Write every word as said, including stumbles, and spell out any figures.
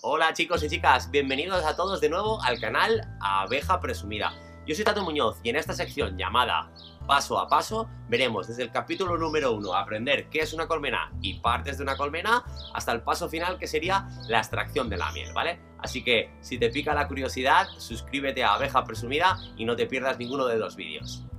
Hola chicos y chicas, bienvenidos a todos de nuevo al canal Abeja Presumida. Yo soy Tato Muñoz y en esta sección llamada Paso a Paso veremos desde el capítulo número uno aprender qué es una colmena y partes de una colmena hasta el paso final que sería la extracción de la miel, ¿vale? Así que si te pica la curiosidad, suscríbete a Abeja Presumida y no te pierdas ninguno de los vídeos.